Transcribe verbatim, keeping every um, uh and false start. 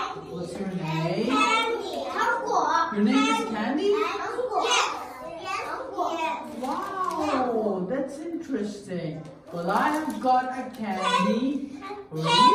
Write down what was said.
What's your name? Candy. Your name is Candy? Yes. Yes. Wow, that's interesting. Well, I have got a candy for you.